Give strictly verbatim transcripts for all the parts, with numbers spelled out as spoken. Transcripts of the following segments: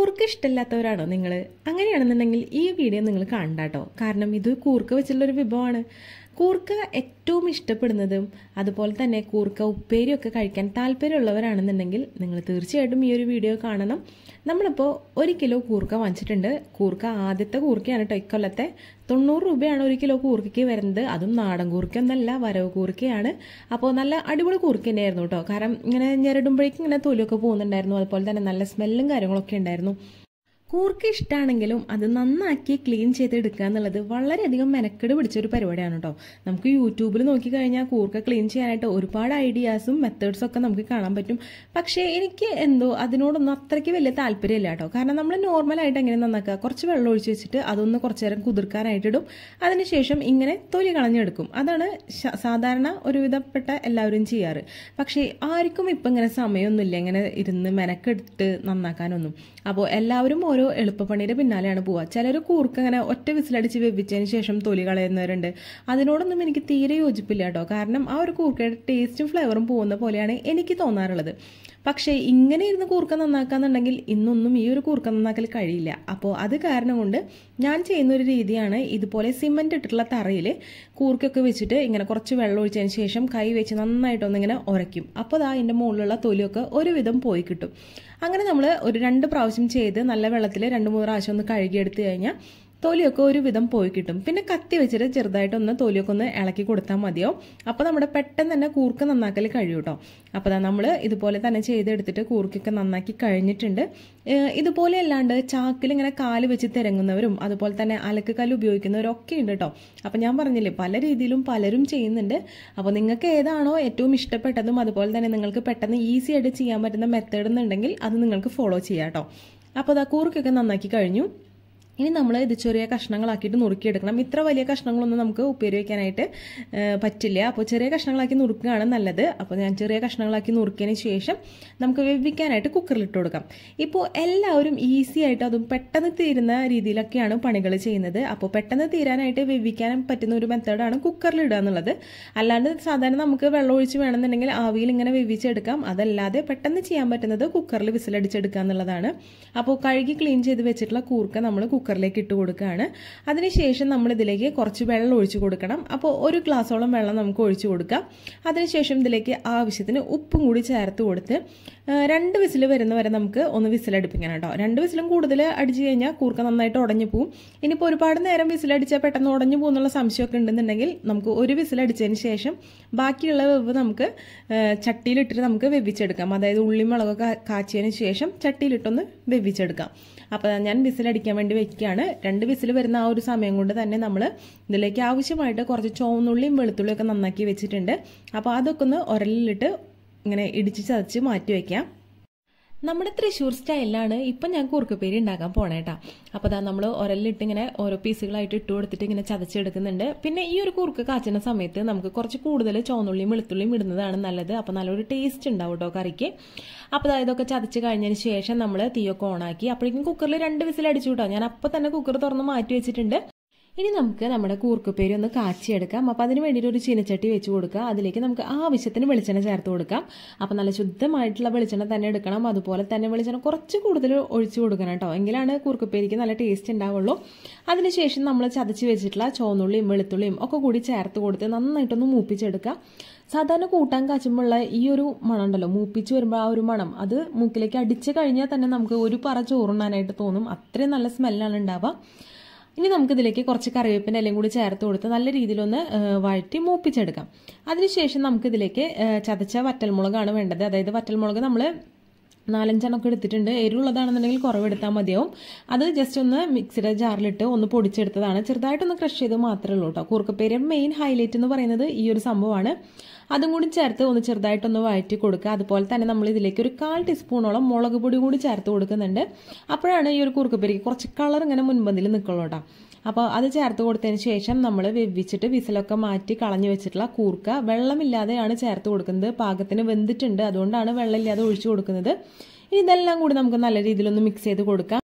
കൂർക്ക ഇഷ്ടമില്ലാത്തവരാണോ നിങ്ങൾ? അങ്ങനെയാണെന്നുണ്ടെങ്കിൽ ഈ വീഡിയോ നിങ്ങൾ കാണണ്ട കേട്ടോ. കാരണം ഇത് കൂർക്ക വെച്ചുള്ളൊരു വിഭവമാണ്. കൂർക്ക ഏറ്റവും ഇഷ്ടപ്പെടുന്നതും അതുപോലെ തന്നെ കൂർക്ക ഉപ്പേരിയൊക്കെ കഴിക്കാൻ താല്പര്യമുള്ളവരാണെന്നുണ്ടെങ്കിൽ നിങ്ങൾ തീർച്ചയായിട്ടും ഈ ഒരു വീഡിയോ കാണണം. നമ്മളിപ്പോൾ ഒരു കിലോ കൂർക്ക വാങ്ങിച്ചിട്ടുണ്ട്. കൂർക്ക ആദ്യത്തെ കൂർക്കയാണ് കേട്ടോ ഇക്കൊല്ലത്തെ. തൊണ്ണൂറ് രൂപയാണ് ഒരു കിലോ കൂർക്കയ്ക്ക് വരുന്നത്. അതും നാടൻ കൂർക്കയൊന്നല്ല, വരവ് കൂർക്കയാണ്. അപ്പോൾ നല്ല അടിപൊളി കൂർക്ക തന്നെയായിരുന്നു കേട്ടോ. കാരണം ഇങ്ങനെ ഞെരടുമ്പോഴേക്കും ഇങ്ങനെ തൊലിയൊക്കെ പോകുന്നുണ്ടായിരുന്നു. അതുപോലെ തന്നെ നല്ല സ്മെല്ലും കാര്യങ്ങളൊക്കെ ഉണ്ടായിരുന്നു. കൂർക്ക ഇഷ്ടമാണെങ്കിലും അത് നന്നാക്കി ക്ലീൻ ചെയ്തെടുക്കുക എന്നുള്ളത് വളരെയധികം മെനക്കെട് പിടിച്ചൊരു പരിപാടിയാണ് കേട്ടോ. നമുക്ക് യൂട്യൂബിൽ നോക്കിക്കഴിഞ്ഞാൽ കൂർക്ക ക്ലീൻ ചെയ്യാനായിട്ട് ഒരുപാട് ഐഡിയാസും മെത്തേഡ്സും ഒക്കെ നമുക്ക് കാണാൻ പറ്റും. പക്ഷേ എനിക്ക് എന്തോ അതിനോടൊന്നും അത്രയ്ക്ക് വലിയ താല്പര്യമില്ല കേട്ടോ. കാരണം നമ്മൾ നോർമലായിട്ട് എങ്ങനെ നന്നാക്കുക, കുറച്ച് വെള്ളം ഒഴിച്ച് വെച്ചിട്ട് അതൊന്ന് കുറച്ച് നേരം കുതിർക്കാനായിട്ടിടും. അതിനുശേഷം ഇങ്ങനെ തൊലി കളഞ്ഞെടുക്കും. അതാണ് സാധാരണ ഒരുവിധപ്പെട്ട എല്ലാവരും ചെയ്യാറ്. പക്ഷേ ആർക്കും ഇപ്പം ഇങ്ങനെ സമയമൊന്നുമില്ല ഇങ്ങനെ ഇരുന്ന് മെനക്കെടുത്ത് നന്നാക്കാനൊന്നും. അപ്പോൾ എല്ലാവരും ഓരോ എളുപ്പപ്പണിയുടെ പിന്നാലെയാണ് പോവുക. ചിലർ കൂർക്ക അങ്ങനെ ഒറ്റ വിസിലടിച്ച് വെവിച്ചതിന് ശേഷം തൊലി കളയുന്നവരുണ്ട്. അതിനോടൊന്നും എനിക്ക് തീരെ യോജിപ്പില്ല കേട്ടോ. കാരണം ആ ഒരു കൂർക്കയുടെ ടേസ്റ്റും ഫ്ലേവറും പോകുന്ന പോലെയാണ് എനിക്ക് തോന്നാറുള്ളത്. പക്ഷേ ഇങ്ങനെ ഇരുന്ന് കൂർക്ക നന്നാക്കാന്നുണ്ടെങ്കിൽ ഇന്നൊന്നും ഈ ഒരു കൂർക്ക നന്നാക്കൽ കഴിയില്ല. അപ്പോൾ അത് കാരണം കൊണ്ട് ഞാൻ ചെയ്യുന്ന ഒരു രീതിയാണ് ഇതുപോലെ സിമെന്റ് ഇട്ടിട്ടുള്ള തറയിൽ കൂർക്കൊക്കെ വെച്ചിട്ട് ഇങ്ങനെ കുറച്ച് വെള്ളം ഒഴിച്ചതിന് ശേഷം കൈ വെച്ച് നന്നായിട്ടൊന്നിങ്ങനെ ഉരയ്ക്കും. അപ്പോൾ അതാ അതിൻ്റെ മുകളിലുള്ള തൊലിയൊക്കെ ഒരുവിധം പോയി കിട്ടും. അങ്ങനെ നമ്മൾ ഒരു രണ്ട് പ്രാവശ്യം ചെയ്ത് നല്ല വെള്ളത്തിൽ രണ്ട് മൂന്ന് പ്രാവശ്യം ഒന്ന് കഴുകിയെടുത്ത് കഴിഞ്ഞാൽ തൊലിയൊക്കെ ഒരുവിധം പോയി കിട്ടും. പിന്നെ കത്തി വെച്ചിട്ട് ചെറുതായിട്ടൊന്ന് തൊലിയൊക്കെ ഒന്ന് ഇളക്കി കൊടുത്താൽ മതിയോ. അപ്പോൾ നമ്മുടെ പെട്ടെന്ന് തന്നെ കൂർക്ക നന്നാക്കൽ കഴിയും കേട്ടോ. അപ്പോൾ നമ്മൾ ഇതുപോലെ തന്നെ ചെയ്തെടുത്തിട്ട് കൂർക്കൊക്കെ നന്നാക്കി കഴിഞ്ഞിട്ടുണ്ട്. ഇതുപോലെ അല്ലാണ്ട് ചാക്കിൽ ഇങ്ങനെ കാല് വെച്ച് തിരങ്ങുന്നവരും അതുപോലെ തന്നെ അലക്ക് കല്ല് ഉപയോഗിക്കുന്നവരും ഒക്കെ ഉണ്ട് കേട്ടോ. അപ്പോൾ ഞാൻ പറഞ്ഞില്ലേ, പല രീതിയിലും പലരും ചെയ്യുന്നുണ്ട്. അപ്പോൾ നിങ്ങൾക്ക് ഏതാണോ ഏറ്റവും ഇഷ്ടപ്പെട്ടതും അതുപോലെ തന്നെ നിങ്ങൾക്ക് പെട്ടെന്ന് ഈസി ആയിട്ട് ചെയ്യാൻ പറ്റുന്ന മെത്തേഡ് എന്നുണ്ടെങ്കിൽ അത് നിങ്ങൾക്ക് ഫോളോ ചെയ്യാം കേട്ടോ. അപ്പോൾ അതാ കൂർക്കൊക്കെ നന്നാക്കി കഴിഞ്ഞു. ഇനി നമ്മൾ ഇത് ചെറിയ കഷ്ണങ്ങളാക്കിയിട്ട് നുറുക്കിയെടുക്കണം. ഇത്ര വലിയ കഷ്ണങ്ങളൊന്നും നമുക്ക് ഉപ്പേരി വയ്ക്കാനായിട്ട് പറ്റില്ല. അപ്പോൾ ചെറിയ കഷ്ണങ്ങളാക്കി നുറുക്കുകയാണ് നല്ലത്. അപ്പോൾ ഞാൻ ചെറിയ കഷ്ണങ്ങളാക്കി നുറുക്കിയതിന് ശേഷം നമുക്ക് വേവിക്കാനായിട്ട് കുക്കറിലിട്ട് കൊടുക്കാം. ഇപ്പോൾ എല്ലാവരും ഈസി ആയിട്ട് അതും പെട്ടെന്ന് തീരുന്ന രീതിയിലൊക്കെയാണ് പണികൾ ചെയ്യുന്നത്. അപ്പോൾ പെട്ടെന്ന് തീരാനായിട്ട് വേവിക്കാൻ പറ്റുന്ന ഒരു മെത്തേഡാണ് കുക്കറിലിടുക എന്നുള്ളത്. അല്ലാണ്ട് സാധാരണ നമുക്ക് വെള്ളം ഒഴിച്ച് വേണമെന്നുണ്ടെങ്കിൽ ആവിയിൽ ഇങ്ങനെ വേവിച്ചെടുക്കാം. അതല്ലാതെ പെട്ടെന്ന് ചെയ്യാൻ പറ്റുന്നത് കുക്കറിൽ വിസിലടിച്ചെടുക്കുക എന്നുള്ളതാണ്. അപ്പോൾ കഴുകി ക്ലീൻ ചെയ്ത് വെച്ചിട്ടുള്ള കൂർക്ക നമ്മൾ കുക്കറിലേക്ക് ഇട്ട് കൊടുക്കുകയാണ്. അതിനുശേഷം നമ്മൾ ഇതിലേക്ക് കുറച്ച് വെള്ളം ഒഴിച്ചു കൊടുക്കണം. അപ്പോൾ ഒരു ഗ്ലാസോളം വെള്ളം നമുക്ക് ഒഴിച്ചു കൊടുക്കാം. അതിനുശേഷം ഇതിലേക്ക് ആവശ്യത്തിന് ഉപ്പും കൂടി ചേർത്ത് കൊടുത്ത് രണ്ട് വിസിൽ വരുന്ന വരെ നമുക്ക് ഒന്ന് വിസിലടിപ്പിക്കണം കേട്ടോ. രണ്ട് വിസിലും കൂടുതൽ അടിച്ചു കഴിഞ്ഞാൽ കൂർക്ക നന്നായിട്ട് ഉടഞ്ഞു പോവും. ഇനിയിപ്പോൾ ഒരുപാട് നേരം വിസിലടിച്ചാൽ പെട്ടെന്ന് ഉടഞ്ഞു പോകുന്നുള്ള സംശയമൊക്കെ ഉണ്ടെന്നുണ്ടെങ്കിൽ നമുക്ക് ഒരു വിസിലടിച്ചതിന് ശേഷം ബാക്കിയുള്ള വെവ് നമുക്ക് ചട്ടിയിലിട്ടിട്ട് നമുക്ക് വെവിച്ചെടുക്കാം. അതായത് ഉള്ളി മുളകൊക്കെ കാച്ചിയതിന് ശേഷം ചട്ടിയിലിട്ടൊന്ന് വെവിച്ചെടുക്കാം. അപ്പോൾ ഞാൻ വിസിലടിക്കാൻ വേണ്ടി വെക്കുകയാണ്. രണ്ട് വിസിൽ വരുന്ന ആ ഒരു സമയം കൊണ്ട് തന്നെ നമ്മൾ ഇതിലേക്ക് ആവശ്യമായിട്ട് കുറച്ച് ചുവന്നുള്ളിയും വെളുത്തുള്ളിയും ഒക്കെ നന്നാക്കി വെച്ചിട്ടുണ്ട്. അപ്പോൾ അതൊക്കെ ഒന്ന് ഉരലിലിട്ട് ഇങ്ങനെ ഇടിച്ച് ചതച്ച് മാറ്റി വയ്ക്കാം. നമ്മുടെ തൃശ്ശൂർ സ്റ്റൈലിലാണ് ഇപ്പം ഞാൻ കൂർക്കപ്പേരി ഉണ്ടാക്കാൻ പോണേട്ടാ. അപ്പോൾ അതാ നമ്മൾ ഉരലിലിട്ട് ഇങ്ങനെ ഓരോ പീസുകളായിട്ട് ഇട്ട് കൊടുത്തിട്ട് ഇങ്ങനെ ചതച്ചെടുക്കുന്നുണ്ട്. പിന്നെ ഈ ഒരു കൂർക്ക കാച്ചുന്ന സമയത്ത് നമുക്ക് കുറച്ച് കൂടുതൽ ചുവന്നുള്ളിയും വെളുത്തുള്ളിയും ഇടുന്നതാണ് നല്ലത്. അപ്പോൾ നല്ലൊരു ടേസ്റ്റ് ഉണ്ടാവും കേട്ടോ കറിക്ക്. അപ്പോൾ അതായത് ഇതൊക്കെ ചതച്ച് കഴിഞ്ഞതിന് ശേഷം നമ്മൾ തീയൊക്കെ ഓണാക്കി അപ്പോഴേക്കും കുക്കറിൽ രണ്ട് വിസിൽ അടിച്ചു കേട്ടോ. ഞാൻ അപ്പം തന്നെ കുക്കർ തുറന്ന് മാറ്റി വെച്ചിട്ടുണ്ട്. ഇനി നമുക്ക് നമ്മുടെ കൂർക്കപ്പേരി ഒന്ന് കാച്ചിയെടുക്കാം. അപ്പോൾ അതിന് വേണ്ടിയിട്ട് ഒരു ചീനച്ചട്ടി വെച്ച് കൊടുക്കുക. അതിലേക്ക് നമുക്ക് ആവശ്യത്തിന് വെളിച്ചെണ്ണ ചേർത്ത് കൊടുക്കാം. അപ്പോൾ നല്ല ശുദ്ധമായിട്ടുള്ള വെളിച്ചെണ്ണ തന്നെ എടുക്കണം. അതുപോലെ തന്നെ വെളിച്ചെണ്ണ കുറച്ച് കൂടുതൽ ഒഴിച്ചു കൊടുക്കണം കേട്ടോ. എങ്കിലാണ് കൂർക്കപ്പേരിക്ക് നല്ല ടേസ്റ്റ് ഉണ്ടാവുള്ളൂ. അതിനുശേഷം നമ്മൾ ചതച്ച് വെച്ചിട്ടുള്ള ചുവന്നുള്ളിയും വെളുത്തുള്ളിയും ഒക്കെ കൂടി ചേർത്ത് കൊടുത്ത് നന്നായിട്ടൊന്ന് മൂപ്പിച്ചെടുക്കുക. സാധാരണ കൂട്ടാൻ കാച്ചുമ്പോഴുള്ള ഈ ഒരു മണം ഉണ്ടല്ലോ, മൂപ്പിച്ച് വരുമ്പോൾ ആ ഒരു മണം അത് മൂക്കിലേക്ക് അടിച്ച് കഴിഞ്ഞാൽ തന്നെ നമുക്ക് ഒരു പറ ചോറുണ്ണാനായിട്ട് തോന്നും. അത്രയും നല്ല സ്മെല്ലാണ് ഉണ്ടാവുക. ഇനി നമുക്കിതിലേക്ക് കുറച്ച് കറിവേപ്പിൻ്റെ ഇലയും കൂടി ചേർത്ത് കൊടുത്ത് നല്ല രീതിയിലൊന്ന് വഴറ്റി മൂപ്പിച്ചെടുക്കാം. അതിനുശേഷം നമുക്കിതിലേക്ക് ചതച്ച വറ്റൽമുളകാണ് വേണ്ടത്. അതായത് വറ്റൽമുളക് നമ്മൾ നാലഞ്ചെണ്ണമൊക്കെ എടുത്തിട്ടുണ്ട്. എരിവുള്ളതാണെന്നുണ്ടെങ്കിൽ കുറവെടുത്താൽ മതിയാവും. അത് ജസ്റ്റ് ഒന്ന് മിക്സിയുടെ ജാറിലിട്ട് ഒന്ന് പൊടിച്ചെടുത്തതാണ്. ചെറുതായിട്ടൊന്ന് ക്രഷ് ചെയ്ത് മാത്രമേ ഉള്ളൂ കേട്ടോ. കൂർക്കപ്പേരിയുടെ മെയിൻ ഹൈലൈറ്റ് എന്ന് പറയുന്നത് ഈ ഒരു സംഭവമാണ്. അതും കൂടി ചേർത്ത് ഒന്ന് ചെറുതായിട്ടൊന്ന് വഴറ്റി കൊടുക്കുക. അതുപോലെ തന്നെ നമ്മൾ ഇതിലേക്ക് ഒരു കാൽ ടീസ്പൂണോളം മുളക് പൊടി കൂടി ചേർത്ത് കൊടുക്കുന്നുണ്ട്. അപ്പോഴാണ് ഈ ഒരു കൂർക്കപ്പേരിക്ക് കുറച്ച് കളർ ഇങ്ങനെ മുൻപന്തിൽ നിൽക്കുള്ളൂ കേട്ടോ. അപ്പോൾ അത് ചേർത്ത് കൊടുത്തതിന് ശേഷം നമ്മൾ വെവിച്ചിട്ട് വിസിലൊക്കെ മാറ്റി കളഞ്ഞു വെച്ചിട്ടുള്ള കൂർക്ക വെള്ളമില്ലാതെയാണ് ചേർത്ത് കൊടുക്കുന്നത്. പാകത്തിന് വെന്തിട്ടുണ്ട്, അതുകൊണ്ടാണ് വെള്ളമില്ലാതെ ഒഴിച്ചു കൊടുക്കുന്നത്. ഇനി ഇതെല്ലാം കൂടി നമുക്ക് നല്ല രീതിയിലൊന്ന് മിക്സ് ചെയ്ത് കൊടുക്കാം.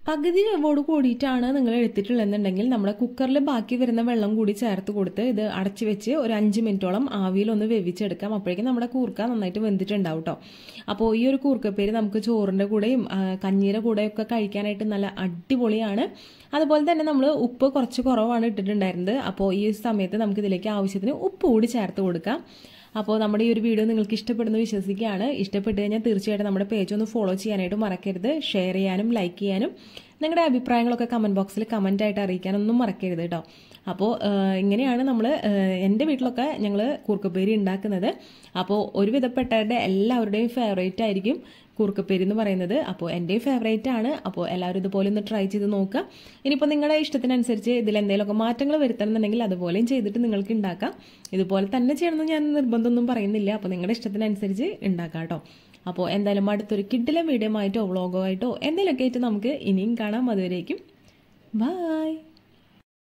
പകുതി വേവോട് കൂടിയിട്ടാണ് നിങ്ങൾ എടുത്തിട്ടുള്ളതെന്നുണ്ടെങ്കിൽ നമ്മുടെ കുക്കറിൽ ബാക്കി വരുന്ന വെള്ളം കൂടി ചേർത്ത് കൊടുത്ത് ഇത് അടച്ചു വെച്ച് ഒരു അഞ്ച് മിനിറ്റോളം ആവിയിലൊന്ന് വേവിച്ചെടുക്കാം. അപ്പോഴേക്കും നമ്മുടെ കൂർക്ക നന്നായിട്ട് വെന്തിട്ടുണ്ടാവും കേട്ടോ. അപ്പോൾ ഈ ഒരു കൂർക്കപ്പേര് നമുക്ക് ചോറിൻ്റെ കൂടെയും കഞ്ഞീയുടെ കൂടെയൊക്കെ കഴിക്കാനായിട്ട് നല്ല അടിപൊളിയാണ്. അതുപോലെ തന്നെ നമ്മൾ ഉപ്പ് കുറച്ച് കുറവാണ് ഇട്ടിട്ടുണ്ടായിരുന്നത്. അപ്പോൾ ഈ സമയത്ത് നമുക്ക് ഇതിലേക്ക് ആവശ്യത്തിന് ഉപ്പ് കൂടി ചേർത്ത് കൊടുക്കാം. അപ്പോൾ നമ്മുടെ ഈ ഒരു വീഡിയോ നിങ്ങൾക്ക് ഇഷ്ടപ്പെടുന്നു വിശ്വസിക്കുകയാണ്. ഇഷ്ടപ്പെട്ട് കഴിഞ്ഞാൽ തീർച്ചയായിട്ടും നമ്മുടെ പേജ് ഒന്ന് ഫോളോ ചെയ്യാനായിട്ട് മറക്കരുത്. ഷെയർ ചെയ്യാനും ലൈക്ക് ചെയ്യാനും നിങ്ങളുടെ അഭിപ്രായങ്ങളൊക്കെ കമൻറ്റ് ബോക്സിൽ കമൻറ്റായിട്ട് അറിയിക്കാനൊന്നും മറക്കരുത് കേട്ടോ. അപ്പോൾ ഇങ്ങനെയാണ് നമ്മൾ എൻ്റെ വീട്ടിലൊക്കെ ഞങ്ങൾ കൂർക്കപ്പേരി ഉണ്ടാക്കുന്നത്. അപ്പോൾ ഒരുവിധപ്പെട്ടവരുടെ എല്ലാവരുടെയും ഫേവറേറ്റ് ആയിരിക്കും കൂർക്കപ്പേരി എന്ന് പറയുന്നത്. അപ്പോൾ എൻ്റെയും ഫേവറേറ്റ് ആണ്. അപ്പോൾ എല്ലാവരും ഇതുപോലെ ഒന്ന് ട്രൈ ചെയ്ത് നോക്കുക. ഇനിയിപ്പോൾ നിങ്ങളുടെ ഇഷ്ടത്തിനനുസരിച്ച് ഇതിൽ എന്തെങ്കിലുമൊക്കെ മാറ്റങ്ങൾ വരുത്തണമെന്നുണ്ടെങ്കിൽ അതുപോലെയും ചെയ്തിട്ട് നിങ്ങൾക്ക് ഉണ്ടാക്കാം. ഇതുപോലെ തന്നെ ചെയ്യണമെന്ന് ഞാൻ നിർബന്ധമൊന്നും പറയുന്നില്ല. അപ്പോൾ നിങ്ങളുടെ ഇഷ്ടത്തിനനുസരിച്ച് ഉണ്ടാക്കാം കേട്ടോ. അപ്പോൾ എന്തായാലും അടുത്തൊരു കിഡിലെ വീഡിയോ ആയിട്ടോ വ്ളോഗോ ആയിട്ടോ എന്തെങ്കിലുമൊക്കെ ആയിട്ട് നമുക്ക് ഇനിയും കാണാം. അതുവരേക്കും ബൈ.